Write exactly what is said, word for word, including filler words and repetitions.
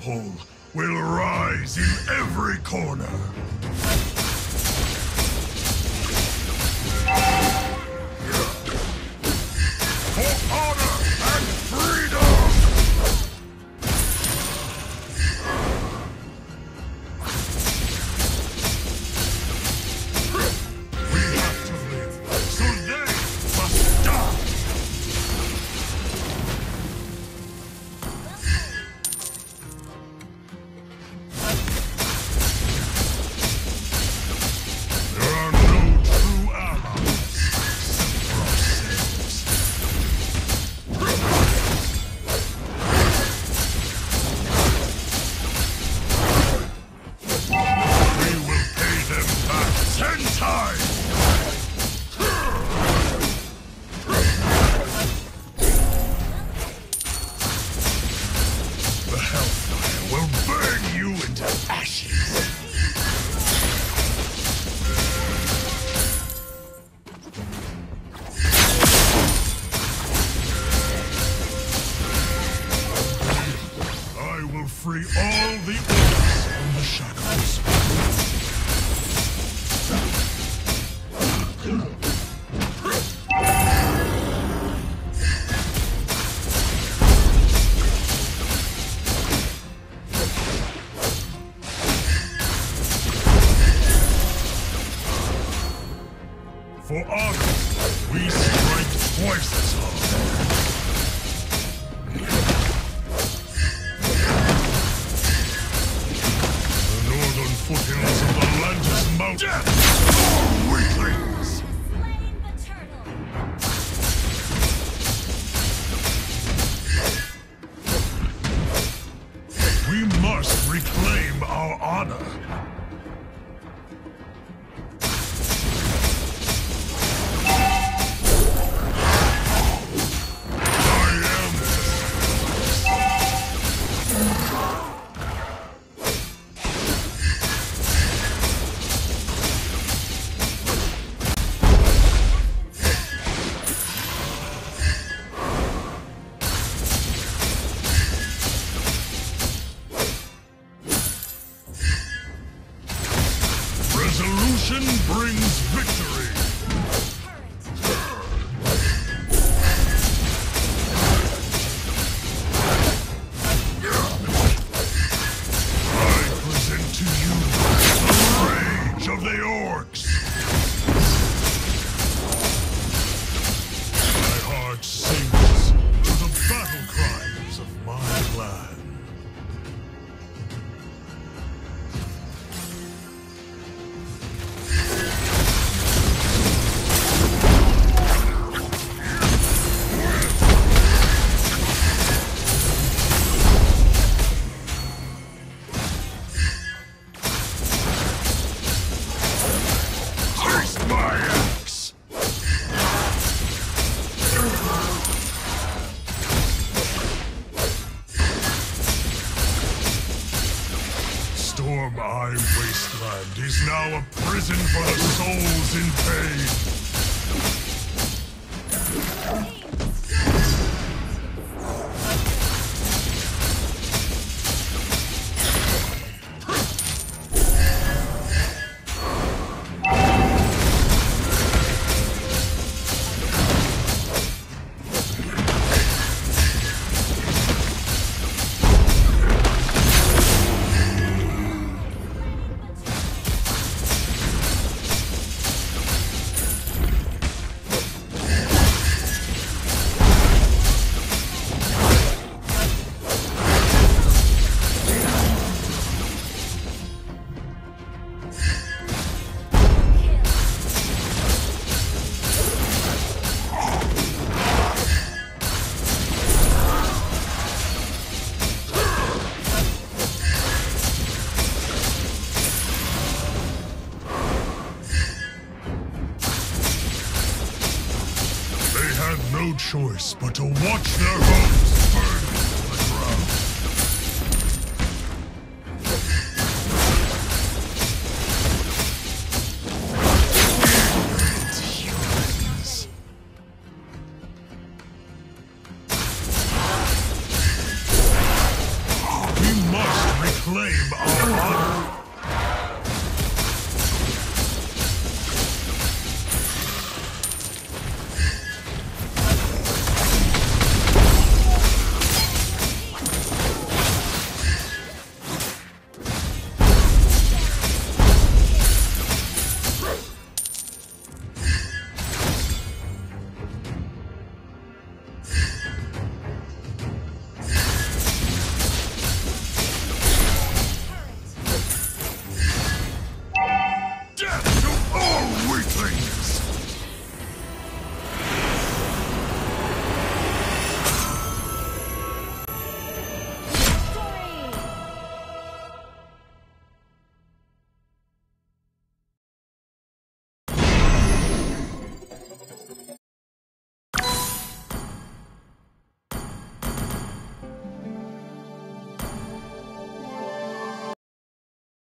temple will rise in every corner. For honor and freedom! We have to live, so they must die! There are no true allies except for ourselves. We will pay them back ten times! The Hellfire will burn you into ashes! I will free all the orcs from the shackles. For honor, we strike twice as hard. The northern foothills of the Lantis Mountain. Death for weaklings! Slain the turtle. We must reclaim our honor. I am Resolution brings victory. I present to you the rage of the orcs. My heart sings to the battle cries of my clan. Taste my axe! Storm Eye Wasteland is now a prison for the souls in pain. They had no choice but to watch their homes burn to the ground. Humans. We must